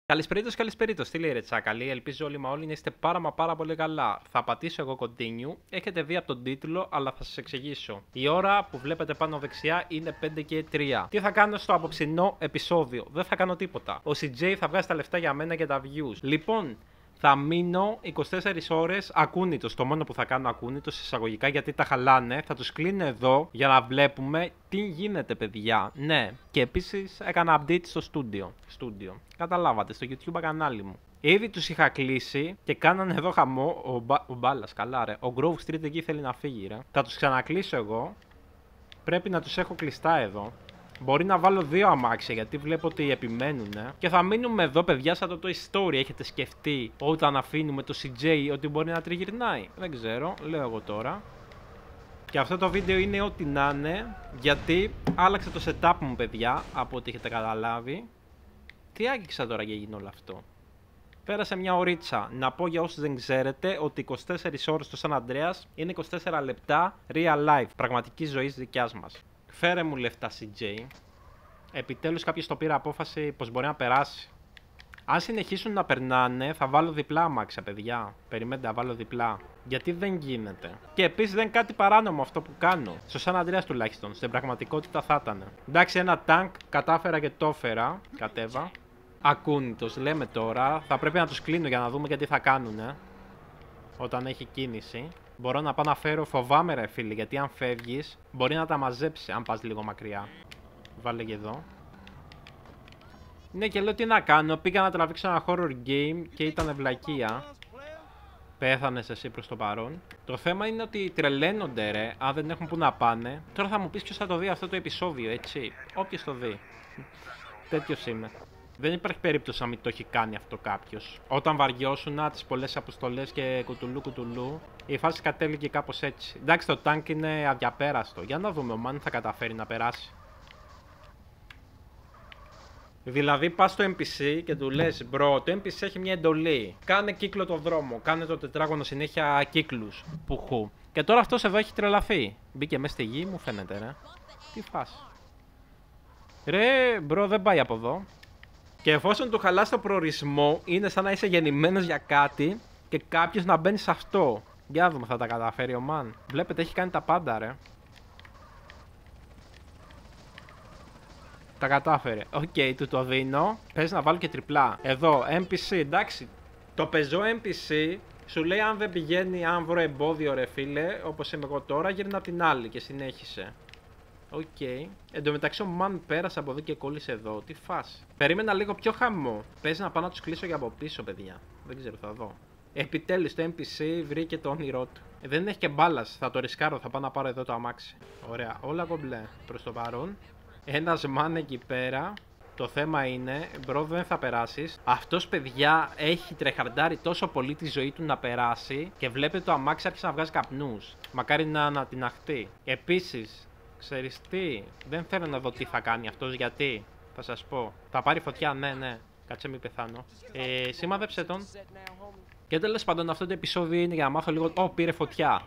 Καλησπερίτος, τι λέει ρε τσάκαλη, ελπίζω όλοι μα όλοι να είστε πάρα πολύ καλά. Θα πατήσω εγώ continue, έχετε δει από τον τίτλο, αλλά θα σας εξηγήσω. Η ώρα που βλέπετε πάνω δεξιά είναι 5 και 3. Τι θα κάνω στο απόψινό επεισόδιο? Δεν θα κάνω τίποτα. Ο CJ θα βγάζει τα λεφτά για μένα και τα views. Λοιπόν, θα μείνω 24 ώρες ακούνητος. Το μόνο που θα κάνω ακούνητος εισαγωγικά, γιατί τα χαλάνε. Θα τους κλείνω εδώ για να βλέπουμε τι γίνεται, παιδιά. Ναι, και επίσης έκανα update στο στούντιο. Καταλάβατε, στο YouTube κανάλι μου. Ήδη τους είχα κλείσει και κάνανε εδώ χαμό. Ο Μπάλας, καλά ρε. Ο Grove Street εκεί θέλει να φύγει, ρε. Θα τους ξανακλείσω εγώ. Πρέπει να τους έχω κλειστά εδώ. Μπορεί να βάλω 2 αμάξια γιατί βλέπω ότι επιμένουν. Και θα μείνουμε εδώ, παιδιά, σαν το Toy Story. Έχετε σκεφτεί όταν αφήνουμε το CJ ότι μπορεί να τριγυρνάει? Δεν ξέρω, λέω εγώ τώρα. Και αυτό το βίντεο είναι ό,τι να είναι, γιατί άλλαξε το setup μου, παιδιά, από ό,τι έχετε καταλάβει. Τι άγγιξα τώρα και έγινε όλο αυτό? Πέρασε μια ωρίτσα. Να πω για όσους δεν ξέρετε ότι 24 ώρες στο Σαν Αντρέας είναι 24 λεπτά real life, πραγματική ζωή δικιάς μας. Φέρε μου λεφτά, CJ. Επιτέλους κάποιος το πήρε απόφαση πως μπορεί να περάσει. Αν συνεχίσουν να περνάνε, θα βάλω διπλά αμάξια, παιδιά. Περιμένετε, να βάλω διπλά. Γιατί δεν γίνεται. Και επίσης δεν είναι κάτι παράνομο αυτό που κάνω. Στο Σαν Αντρέας τουλάχιστον. Στην πραγματικότητα θα ήταν. Εντάξει, ένα τάγκ κατάφερα και το έφερα. Κατέβα. Ακούνητος, λέμε τώρα. Θα πρέπει να τους κλείνω για να δούμε και τι θα κάνουνε. Όταν έχει κίνηση. Μπορώ να πάω να φέρω, φοβάμαι ρε φίλε, γιατί αν φεύγεις μπορεί να τα μαζέψει αν πας λίγο μακριά. Βάλε και εδώ. Ναι, και λέω τι να κάνω, πήγα να τραβήξω ένα horror game και ήταν βλακεία. Πέθανες εσύ προς το παρόν. Το θέμα είναι ότι τρελαίνονται ρε, αν δεν έχουν που να πάνε. Τώρα θα μου πεις ποιος θα το δει αυτό το επεισόδιο, έτσι. Όποιος το δει. Τέτοιος είμαι. Δεν υπάρχει περίπτωση να μην το έχει κάνει αυτό κάποιος. Όταν βαριώσουνα τις πολλές αποστολές και κουτουλού, η φάση κατέληγε κάπως έτσι. Εντάξει, το τάγκ είναι αδιαπέραστο. Για να δούμε, ο Μάν θα καταφέρει να περάσει. Δηλαδή πας στο NPC και του λες, μπρο, το NPC έχει μια εντολή. Κάνε κύκλο το δρόμο, κάνε το τετράγωνο συνέχεια κύκλους. Πουχού. Και τώρα αυτός εδώ έχει τρελαθεί. Μπήκε μέσα στη γη, μου φαίνεται, ρε. Τι φάση. Ρε, μπρο, δεν πάει από εδώ. Και εφόσον του χαλάς το προορισμό, είναι σαν να είσαι γεννημένος για κάτι και κάποιος να μπαίνει σε αυτό. Για δούμε, θα τα καταφέρει ο Μαν. Βλέπετε, έχει κάνει τα πάντα, ρε. Τα κατάφερε. Οκ, του το δίνω. Πες να βάλω και τριπλά. Εδώ, NPC, εντάξει. Το πεζό NPC σου λέει αν δεν πηγαίνει, αν βρω εμπόδιο, ρε φίλε, όπως είμαι εγώ τώρα, γύρνα από την άλλη και συνέχισε. Οκ. Εν τω μεταξύ ο Μαν πέρασε από εδώ και κόλλησε εδώ. Τι φάση. Περίμενα λίγο πιο χαμό. Παίζει να πάω να τους κλείσω για από πίσω, παιδιά. Δεν ξέρω, θα δω. Επιτέλους το NPC βρήκε το όνειρό του. Δεν έχει και μπάλας. Θα το ρισκάρω. Θα πάω να πάρω εδώ το αμάξι. Ωραία. Όλα κομπλέ προς το παρόν. Ένας Μαν εκεί πέρα. Το θέμα είναι, μπρο, δεν θα περάσεις. Αυτός, παιδιά, έχει τρεχαρντάρει τόσο πολύ τη ζωή του να περάσει και βλέπετε το αμάξι άρχισε να βγάζει καπνούς. Μακάρι να ανατιναχθεί. Επίσης, ξέρεις τι, δεν θέλω να δω τι θα κάνει αυτός, γιατί, θα σας πω. Θα πάρει φωτιά, ναι, κάτσε μην πεθάνω. Σημάδεψε τον. Και τέλος πάντων αυτό το επεισόδιο είναι για να μάθω λίγο, πήρε φωτιά.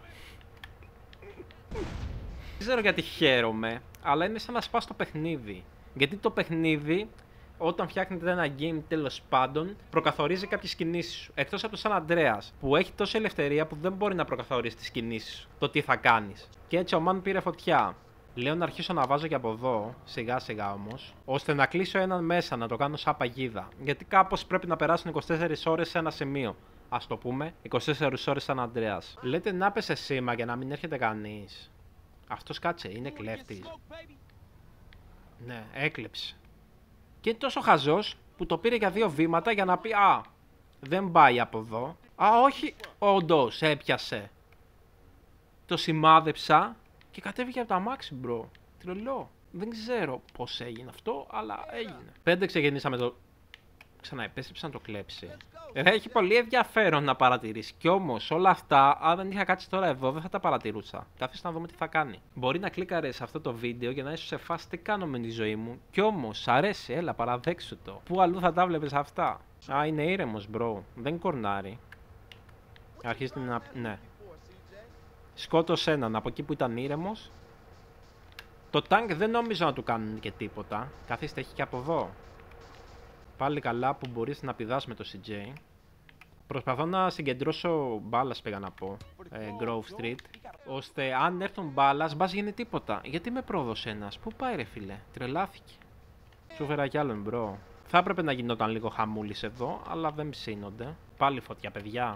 Δεν ξέρω γιατί χαίρομαι, αλλά είναι σαν να σπάς το παιχνίδι. Γιατί το παιχνίδι, όταν φτιάχνετε ένα game τέλος πάντων, προκαθορίζει κάποιες κινήσεις σου. Εκτός από το Σαν Αντρέας, που έχει τόση ελευθερία που δεν μπορεί να προκαθορίσει τις κινήσεις σου, το τι θα κάνεις. Και έτσι ο Μαν πήρε φωτιά. Λέω να αρχίσω να βάζω και από εδώ, σιγά σιγά όμως, ώστε να κλείσω έναν μέσα, να το κάνω σαν παγίδα. Γιατί κάπως πρέπει να περάσουν 24 ώρες σε ένα σημείο. Ας το πούμε, 24 ώρες Σαν Αντρέας. Λέτε να πέσε σήμα για να μην έρχεται κανείς. Αυτός κάτσε, είναι κλέφτης. Ναι, έκλεψε. Και είναι τόσο χαζός που το πήρε για 2 βήματα για να πει δεν πάει από εδώ. Όχι, όντως έπιασε. Το σημάδεψα και κατέβηκε από το αμάξι, μπρο. Τρελό. Δεν ξέρω πώς έγινε αυτό, αλλά έγινε. 5 ξεκινήσαμε το... Ξαναεπέστρεψε να το κλέψει. Έχει πολύ ενδιαφέρον να παρατηρήσει. Κι όμως όλα αυτά, αν δεν είχα κάτσει τώρα εδώ, δεν θα τα παρατηρούσα. Κάθισε να δούμε τι θα κάνει. Μπορεί να κλίκαρε σε αυτό το βίντεο για να είσαι σε φάση τι κάνω με τη ζωή μου. Κι όμως, σ' αρέσει, έλα, παραδέξου το. Πού αλλού θα τα βλέπεις αυτά? Είναι ήρεμος, μπρο. Δεν κορνάρει. Αρχίζει να. Ναι. Σκότωσε έναν από εκεί που ήταν ήρεμος. Το τάγκ δεν νόμιζα να του κάνουν και τίποτα. Καθίστε, έχει και από εδώ. Πάλι καλά που μπορείς να πηδάς με το CJ. Προσπαθώ να συγκεντρώσω μπάλας, πήγα να πω, Grove Street, ώστε αν έρθουν μπάλας, μπας γίνει τίποτα. Γιατί με πρόδωσε ένας, πού πάει ρε φίλε, τρελάθηκε. Σου φέρα κι άλλον μπρο. Θα έπρεπε να γινόταν λίγο χαμούλης εδώ, αλλά δεν ψήνονται. Πάλι φωτιά, παιδιά.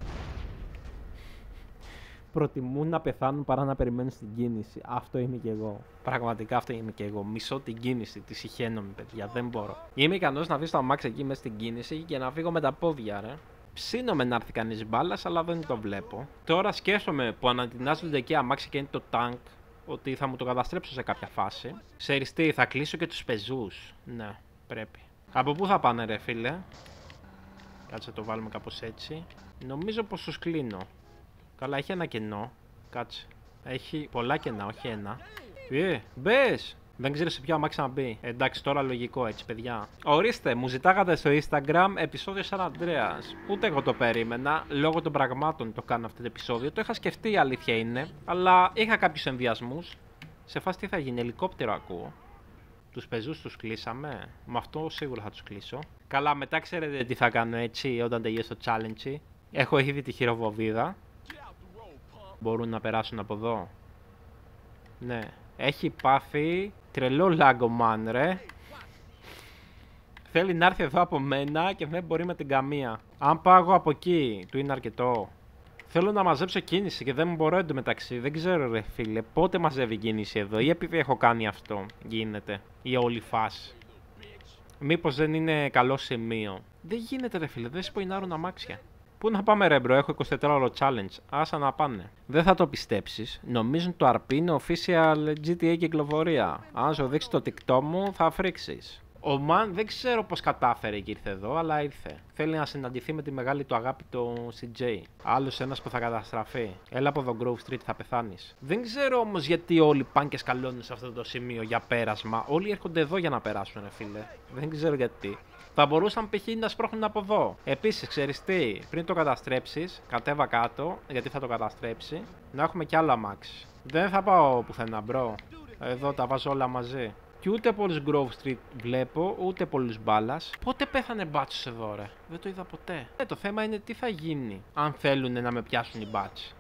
Προτιμούν να πεθάνουν παρά να περιμένουν στην κίνηση. Αυτό είμαι κι εγώ. Πραγματικά αυτό είμαι κι εγώ. Μισώ την κίνηση, τη συχαίνομαι, παιδιά. Δεν μπορώ. Είμαι ικανός να αφήσω το αμάξι εκεί μέσα στην κίνηση και να φύγω με τα πόδια, ρε. Ψήνομαι να έρθει κανείς μπάλας, αλλά δεν το βλέπω. Τώρα σκέφτομαι που ανατινάζονται εκεί αμάξι και είναι το τάγκ, ότι θα μου το καταστρέψω σε κάποια φάση. Ξέρεις τι, θα κλείσω και τους πεζούς. Ναι, πρέπει. Από πού θα πάνε, ρε φίλε? Κάτσε το βάλουμε κάπως έτσι. Νομίζω πως τους κλείνω. Καλά, έχει ένα κενό. Κάτσε. Έχει πολλά κενά, όχι ένα. Μπες! Δεν ξέρω σε ποιο αμάξι να μπει. Εντάξει, τώρα λογικό έτσι, παιδιά. Ορίστε, μου ζητάγατε στο Instagram επεισόδιο Σαν Ανδρέας. Ούτε εγώ το περίμενα. Λόγω των πραγμάτων το κάνω αυτό το επεισόδιο. Το είχα σκεφτεί, η αλήθεια είναι. Αλλά είχα κάποιους ενδιασμούς. Σε φάση τι θα γίνει, ελικόπτερο ακούω. Τους πεζούς τους κλείσαμε. Με αυτό σίγουρα θα τους κλείσω. Καλά, μετά ξέρετε τι θα κάνω έτσι όταν τελειώσει το challenge. Έχω ήδη τη χειροβοβίδα. Μπορούν να περάσουν από εδώ. Ναι. Έχει πάθει τρελό λάγκομαν, ρε. Θέλει να έρθει εδώ από μένα και δεν μπορεί με την καμία. Αν πάω από εκεί, του είναι αρκετό. Θέλω να μαζέψω κίνηση και δεν μπορώ εντωμεταξύ. Δεν ξέρω, ρε φίλε, πότε μαζεύει κίνηση εδώ ή επειδή έχω κάνει αυτό γίνεται. Η όλη φάση. Μήπως δεν είναι καλό σημείο. Δεν γίνεται, ρε φίλε, δεν σποϊνάρουν αμάξια. Πού να πάμε, ρε μπρο, έχω 24ωρο challenge. Άσα να πάνε. Δεν θα το πιστέψεις. Νομίζουν το RP είναι official GTA κυκλοφορία. Αν σου δείξει το TikTok μου, θα φρίξεις. Ο Man δεν ξέρω πώς κατάφερε και ήρθε εδώ, αλλά ήρθε. Θέλει να συναντηθεί με τη μεγάλη του αγάπη, το CJ. Άλλος ένας που θα καταστραφεί. Έλα από εδώ, Grove Street, θα πεθάνεις. Δεν ξέρω όμως γιατί όλοι πάνε και σκαλώνουν σε αυτό το σημείο για πέρασμα. Όλοι έρχονται εδώ για να περάσουν, φίλε. Δεν ξέρω γιατί. Θα μπορούσαν π.χ. να σπρώχνουν από εδώ. Επίσης, ξέρεις τι, πριν το καταστρέψεις, κατέβα κάτω, γιατί θα το καταστρέψει, να έχουμε κι άλλο αμάξι. Δεν θα πάω πουθενά, μπρο. Εδώ τα βάζω όλα μαζί. Και ούτε πολλούς Grove Street βλέπω, ούτε πολλούς μπάλας. Πότε πέθανε μπάτσος εδώ, ρε? Δεν το είδα ποτέ. Το θέμα είναι τι θα γίνει αν θέλουν να με πιάσουν οι μπάτσοι.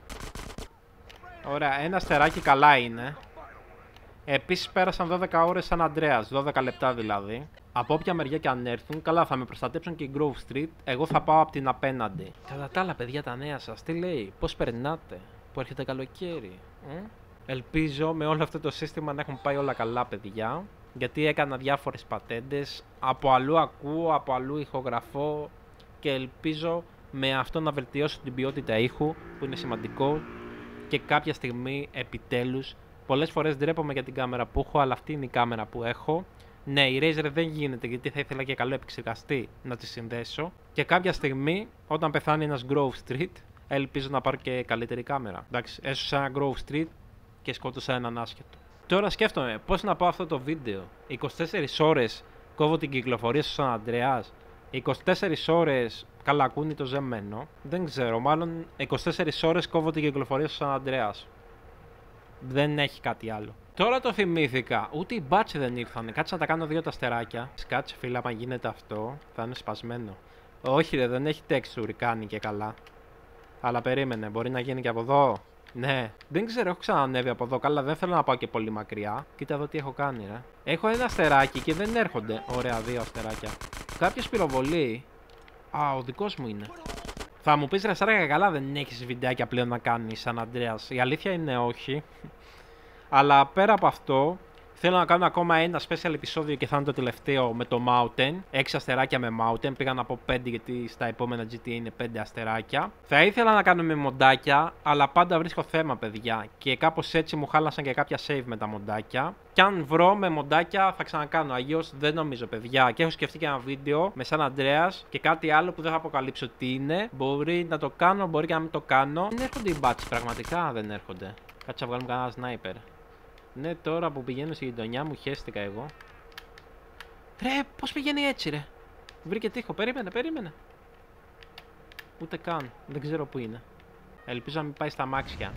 Ωραία, ένα αστεράκι καλά είναι. Επίσης πέρασαν 12 ώρες Σαν Ανδρέας, 12 λεπτά δηλαδή. Από όποια μεριά και αν έρθουν, καλά θα με προστατέψουν και οι Grove Street. Εγώ θα πάω από την απέναντι. Κατά τα άλλα, παιδιά, τα νέα σας, τι λέει, πώς περνάτε, που έρχεται καλοκαίρι. Ελπίζω με όλο αυτό το σύστημα να έχουν πάει όλα καλά, παιδιά. Γιατί έκανα διάφορες πατέντες. Από αλλού ακούω, από αλλού ηχογραφώ. Και ελπίζω με αυτό να βελτιώσω την ποιότητα ήχου, που είναι σημαντικό. Και κάποια στιγμή, επιτέλους, πολλές φορές ντρέπομαι για την κάμερα που έχω, αλλά αυτή είναι η κάμερα που έχω. Ναι, η Razer δεν γίνεται γιατί θα ήθελα και καλό επεξεργαστή να τη συνδέσω. Και κάποια στιγμή, όταν πεθάνει ένας Grove Street, ελπίζω να πάρω και καλύτερη κάμερα. Εντάξει, έσωσα ένα Grove Street και σκότωσα έναν άσχετο. Τώρα σκέφτομαι πώς να πάω αυτό το βίντεο. 24 ώρες κόβω την κυκλοφορία στο Σαν Ανδρέας. 24 ώρες καλακούνι το ζεμένο. Δεν ξέρω, μάλλον 24 ώρες κόβω την κυκλοφορία στο Σαν Ανδρέας. Δεν έχει κάτι άλλο. Τώρα το θυμήθηκα. Ούτε οι μπάτσοι δεν ήρθαν. Κάτσε να τα κάνω δύο τα αστεράκια. Κάτσε, φίλε, άμα γίνεται αυτό, θα είναι σπασμένο. Όχι, ρε, δεν έχει texture, κάνει και καλά. Αλλά περίμενε, μπορεί να γίνει και από εδώ. Ναι, δεν ξέρω, έχω ξανανέβει από εδώ. Καλά, δεν θέλω να πάω και πολύ μακριά. Κοίτα εδώ τι έχω κάνει, ρε. Έχω ένα αστεράκι και δεν έρχονται. Ωραία, δύο αστεράκια. Κάποιος πυροβολεί. Α, ο δικός μου είναι. Θα μου πεις, ρε Σάρακα, καλά, δεν έχεις βιντεάκια πλέον να κάνεις Σαν Ανδρέας. Η αλήθεια είναι όχι. Αλλά πέρα από αυτό, θέλω να κάνω ακόμα ένα special επεισόδιο και θα είναι το τελευταίο με το Mountain. 6 αστεράκια με Mountain. Πήγα να πω 5 γιατί στα επόμενα GTA είναι 5 αστεράκια. Θα ήθελα να κάνω με μοντάκια, αλλά πάντα βρίσκω θέμα, παιδιά. Και κάπως έτσι μου χάλασαν και κάποια save με τα μοντάκια. Και αν βρω με μοντάκια θα ξανακάνω. Αλλιώς δεν νομίζω, παιδιά. Και έχω σκεφτεί και ένα βίντεο με Σαν Ανδρέας και κάτι άλλο που δεν θα αποκαλύψω τι είναι. Μπορεί να το κάνω, μπορεί και να μην το κάνω. Δεν έρχονται οι μπάτσοι, πραγματικά δεν έρχονται. Κάτσε να βγάλουμε κανένα sniper. Ναι, τώρα που πηγαίνω στη γειτονιά μου, χαίστηκα εγώ. Ρε, πώς πηγαίνει έτσι, ρε? Βρήκε τείχο, περίμενε. Ούτε καν, δεν ξέρω που είναι. Ελπίζω να μην πάει στα αμάξια.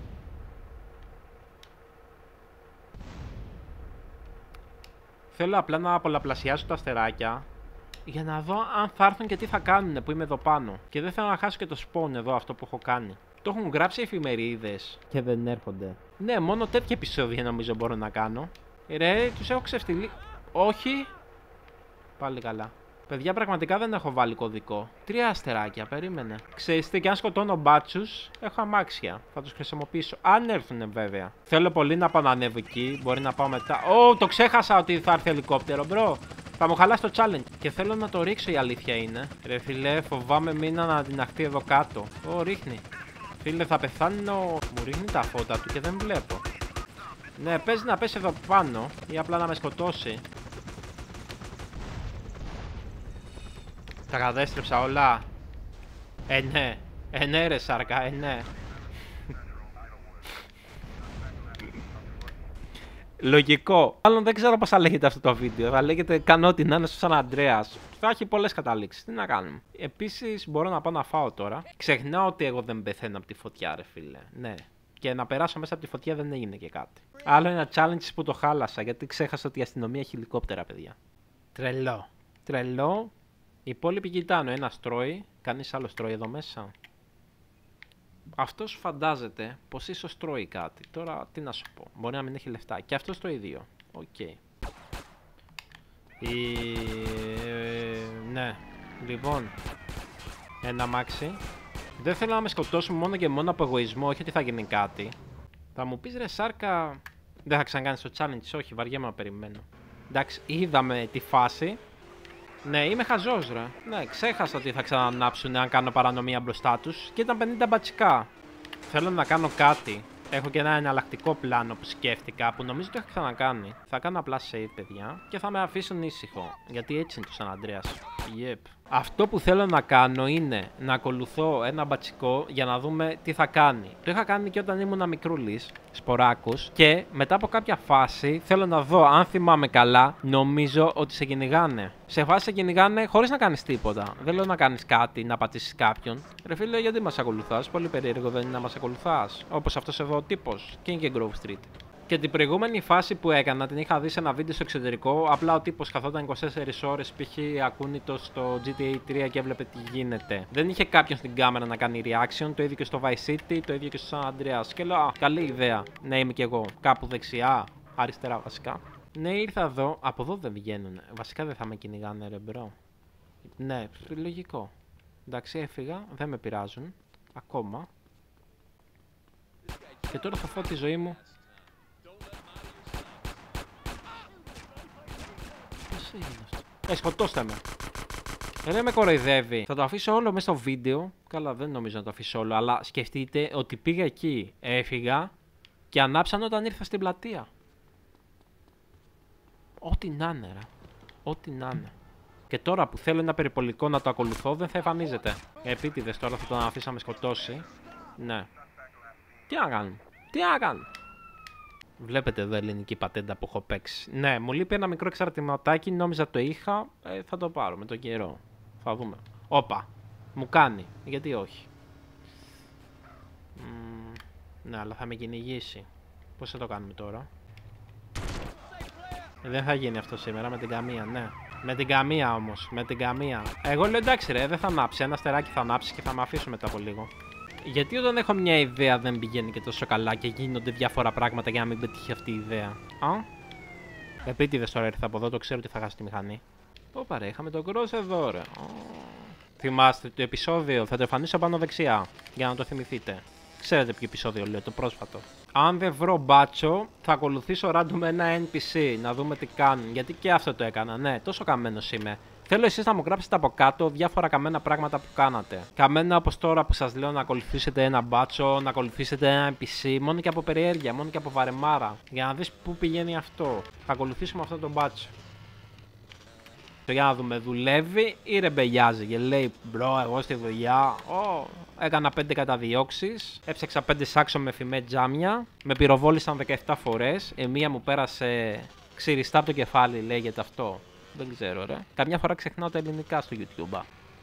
Θέλω απλά να πολλαπλασιάσω τα αστεράκια. για να δω αν θα έρθουν και τι θα κάνουν που είμαι εδώ πάνω. Και δεν θέλω να χάσω και το spawn εδώ αυτό που έχω κάνει. Το έχουν γράψει εφημερίδες και δεν έρχονται. Ναι, μόνο τέτοια επεισόδια νομίζω μπορώ να κάνω. Ρε, τους έχω ξεφτυλί. Όχι. Πάλι καλά. Παιδιά, πραγματικά δεν έχω βάλει κωδικό. 3 αστεράκια, περίμενε. Ξέρετε, και αν σκοτώνω μπάτσους, έχω αμάξια. Θα τους χρησιμοποιήσω. Αν έρθουν βέβαια. Θέλω πολύ να πάω να ανέβω εκεί. Μπορεί να πάω μετά. Το ξέχασα ότι θα έρθει ελικόπτερο, μπρο. Θα μου χαλάσει το challenge. Και θέλω να το ρίξω, η αλήθεια είναι. Ρε φίλε, φοβάμαι μήνα να αδυναχθεί εδώ κάτω. Ρίχνει. Φίλε, θα πεθάνω. Μου ρίχνει τα φώτα του και δεν βλέπω. Ναι, παίζει να πέσει εδώ πάνω ή απλά να με σκοτώσει. Τα κατέστρεψα όλα. Ναι. Ναι ρε σάρκα, ναι. Λογικό. Μάλλον δεν ξέρω πώς θα λέγεται αυτό το βίντεο. Θα λέγεται κάνω ό,τι να είναι στο Σαν Αντρέας. Θα έχει πολλές καταλήξεις. Τι να κάνουμε. Επίσης μπορώ να πάω να φάω τώρα. Ξεχνάω ότι εγώ δεν πεθαίνω από τη φωτιά, ρε φίλε. Ναι. Και να περάσω μέσα από τη φωτιά δεν έγινε και κάτι. Άλλο ένα challenge που το χάλασα γιατί ξέχασα ότι η αστυνομία έχει ελικόπτερα, παιδιά. Τρελό. Τρελό. Οι υπόλοιποι κοιτάνε. Ένας τρώει. Κανείς άλλος τρώει εδώ μέσα. Αυτός φαντάζεται πως ίσως τρώει κάτι. Τώρα τι να σου πω. Μπορεί να μην έχει λεφτά. Και αυτός το ίδιο. Οκ. Ναι. Λοιπόν. Ένα αμάξι. Δεν θέλω να με σκοτώσουν μόνο και μόνο από εγωισμό. Όχι ότι θα γίνει κάτι. Θα μου πεις ρε σάρκα. Δεν θα ξανακάνεις το challenge. Όχι, βαριέμαι να περιμένω. Εντάξει, είδαμε τη φάση. Ναι, είμαι χαζός ρε. Ναι, ξέχασα ότι θα ξανανάψουν αν κάνω παρανομία μπροστά τους. Και ήταν 50 μπατσικά. Θέλω να κάνω κάτι. Έχω και ένα εναλλακτικό πλάνο που σκέφτηκα που νομίζω το έχω ξανακάνει. Θα κάνω απλά save, παιδιά, και θα με αφήσουν ήσυχο. Γιατί έτσι είναι το Σαν Αντρέας. Yep. Αυτό που θέλω να κάνω είναι να ακολουθώ ένα μπατσικό για να δούμε τι θα κάνει. Το είχα κάνει και όταν ήμουν μικρούλης, σποράκους, και μετά από κάποια φάση θέλω να δω αν θυμάμαι καλά. Νομίζω ότι σε κυνηγάνε. Σε φάση σε κυνηγάνε χωρίς να κάνεις τίποτα. Δεν λέω να κάνεις κάτι, να πατήσεις κάποιον. Ρε φίλε, γιατί μας ακολουθάς? Πολύ περίεργο δεν είναι να μας ακολουθάς. Όπως αυτός εδώ ο τύπος. King και Grove Street. Και την προηγούμενη φάση που έκανα την είχα δει σε ένα βίντεο στο εξωτερικό. Απλά ο τύπος καθόταν 24 ώρες π.χ. ακούνητο στο GTA 3 και έβλεπε τι γίνεται. Δεν είχε κάποιον στην κάμερα να κάνει reaction. Το ίδιο και στο Vice City, το ίδιο και στο San Andreas. Και λέω, καλή ιδέα. Ναι, είμαι κι εγώ. Κάπου δεξιά, αριστερά βασικά. Ναι, ήρθα εδώ. Από εδώ δεν βγαίνουν. Βασικά δεν θα με κυνηγάνε, ρε μπρο. Ναι, λογικό. Εντάξει, έφυγα. Δεν με πειράζουν. Ακόμα. Και τώρα θα φάω τη ζωή μου. Σκοτώστε με. Δεν με κοροϊδεύει. Θα το αφήσω όλο μέσα στο βίντεο. Καλά, δεν νομίζω να το αφήσω όλο. Αλλά σκεφτείτε ότι πήγα εκεί, έφυγα και ανάψαν όταν ήρθα στην πλατεία. Ό,τι να είναι, ρε. Ό,τι να είναι. Και τώρα που θέλω ένα περιπολικό να το ακολουθώ, δεν θα εμφανίζεται. Επίτηδες τώρα θα τον αφήσω να με σκοτώσει. Ναι. Τι να κάνουμε. Τι να κάνουμε. Βλέπετε εδώ ελληνική πατέντα που έχω παίξει. Ναι, μου λείπει ένα μικρό εξαρτηματάκι. Νόμιζα το είχα. Θα το πάρω με τον καιρό. Θα δούμε. Όπα. Μου κάνει. Γιατί όχι. Ναι, αλλά θα με κυνηγήσει. Πώς θα το κάνουμε τώρα. Δεν θα γίνει αυτό σήμερα με την καμία, ναι. Με την καμία όμως. Με την καμία. Εγώ λέω εντάξει ρε, δεν θα ανάψει. Ένα αστεράκι θα ανάψει και θα με αφήσω μετά από λίγο. Γιατί όταν έχω μια ιδέα δεν πηγαίνει και τόσο καλά και γίνονται διάφορα πράγματα για να μην πετύχει αυτή η ιδέα. Επίτηδες τώρα ήρθα από εδώ, το ξέρω ότι θα χάσει τη μηχανή. Ωπα ρε, είχαμε τον Cross εδώ ρε. Θυμάστε το επεισόδιο, θα το εμφανίσω πάνω δεξιά για να το θυμηθείτε. Ξέρετε ποιο επεισόδιο λέω, το πρόσφατο. Αν δεν βρω μπάτσο, θα ακολουθήσω random ένα NPC να δούμε τι κάνουν. Γιατί και αυτό το έκανα, ναι, τόσο καμένος είμαι. Θέλω εσείς να μου γράψετε από κάτω διάφορα καμένα πράγματα που κάνατε. Καμένα όπως τώρα που σας λέω να ακολουθήσετε ένα μπάτσο, να ακολουθήσετε ένα NPC, μόνο και από περιέργεια, μόνο και από βαρεμάρα. Για να δεις πού πηγαίνει αυτό. Θα ακολουθήσουμε αυτό το μπάτσο. Για να δούμε, δουλεύει ή ρεμπελιάζει και λέει μπρο, εγώ στη δουλειά. Έκανα 5 καταδιώξεις. Έψαξα 5 σάξο με φημέ τζάμια. Με πυροβόλησαν 17 φορές. Μία μου πέρασε ξυριστά από το κεφάλι, λέγεται αυτό. Δεν ξέρω ρε. Καμιά φορά ξεχνάω τα ελληνικά στο YouTube.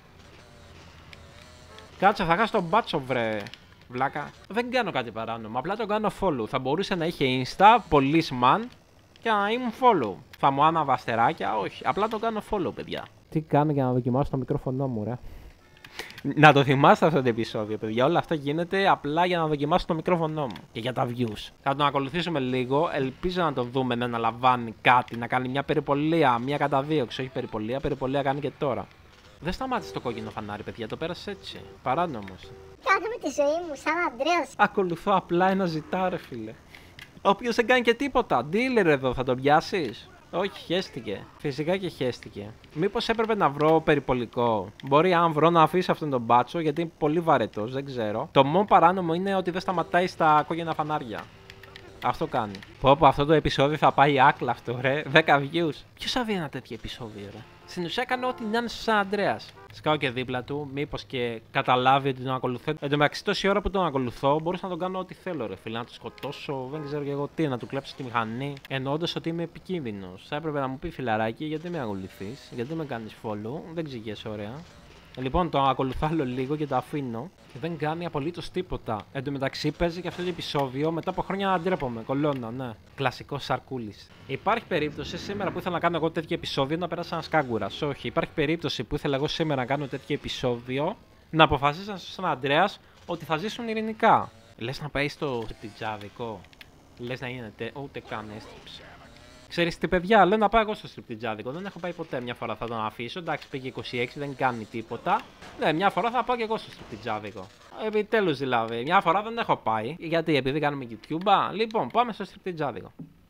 Κάτσε, θα χάσω τον μπάτσο βρε. Βλάκα. Δεν κάνω κάτι παράνομο, απλά το κάνω follow. Θα μπορούσε να είχε Insta, policeman και να ήμουν follow. Θα μου άναβα αστεράκια, όχι. Απλά το κάνω follow, παιδιά. Τι κάνω για να δοκιμάσω το μικρόφωνο μου, ρε. Να το θυμάστε αυτό το επεισόδιο, παιδιά. Όλο αυτό γίνεται απλά για να δοκιμάσω το μικρόφωνο μου και για τα views. Θα τον ακολουθήσουμε λίγο. Ελπίζω να το δούμε να αναλαμβάνει κάτι, να κάνει μια περιπολία, μια καταδίωξη. Όχι περιπολία, περιπολία κάνει και τώρα. Δεν σταμάτησε το κόκκινο φανάρι, παιδιά. Το πέρασε έτσι. Παράνομος. Κάθομαι τη ζωή μου σαν Ανδρέας. Ακολουθώ απλά ένα ζητάρε, φίλε. Ο οποίος δεν κάνει και τίποτα. Dealer εδώ, θα τον πιάσεις? Όχι, χέστηκε. Φυσικά και χέστηκε. Μήπως έπρεπε να βρω περιπολικό? Μπορεί, αν βρω, να αφήσω αυτόν τον μπάτσο γιατί είναι πολύ βαρετός, δεν ξέρω. Το μόνο παράνομο είναι ότι δεν σταματάει στα κόκκινα φανάρια. Αυτό κάνει. Πω, αυτό το επεισόδιο θα πάει άκλαυτο, ρε. 10 views. Ποιος θα δει ένα τέτοιο επεισόδιο, ρε? Στην ουσία έκανε ό,τι να είναι σαν Ανδρέας. Σκάω και δίπλα του, μήπως και καταλάβει ότι τον ακολουθώ. Εν τω μεταξύ, τόση ώρα που τον ακολουθώ, μπορούσα να τον κάνω ό,τι θέλω, ρε φίλε. Να τον σκοτώσω, δεν ξέρω και εγώ τι, να του κλέψω τη μηχανή. Εννοώντας ότι είμαι επικίνδυνος. Θα έπρεπε να μου πει, φιλαράκι, γιατί με ακολουθείς, γιατί με κάνεις follow, δεν ξηγείς ωραία. Λοιπόν, το ακολουθώ άλλο λίγο και το αφήνω. Και δεν κάνει απολύτως τίποτα. Εν τω μεταξύ, παίζει και αυτό το επεισόδιο μετά από χρόνια να ντρέπομαι. Κολώνα, ναι. Κλασικό Σαρκούλης. Υπάρχει περίπτωση σήμερα που ήθελα να κάνω εγώ τέτοιο επεισόδιο να πέρασα ένα σκάγκουρας? Όχι. Υπάρχει περίπτωση που ήθελα εγώ σήμερα να κάνω τέτοιο επεισόδιο να αποφασίσω σαν Ανδρέας ότι θα ζήσουν ειρηνικά. Λες να πάει στο στριπτιτζάδικο? Λες να γίνεται? Ούτε καν έστριψε. Ξέρεις τι, παιδιά, λέω να πάω εγώ στο στριπτιτζάδικο. Δεν έχω πάει ποτέ. Μια φορά θα τον αφήσω. Εντάξει, πήγε 26, δεν κάνει τίποτα. Ναι, μια φορά θα πάω και εγώ στο στριπτιτζάδικο. Επιτέλους δηλαδή. Μια φορά δεν έχω πάει. Γιατί, επειδή κάνουμε YouTube. Λοιπόν, πάμε στο στριπτιτζάδικο.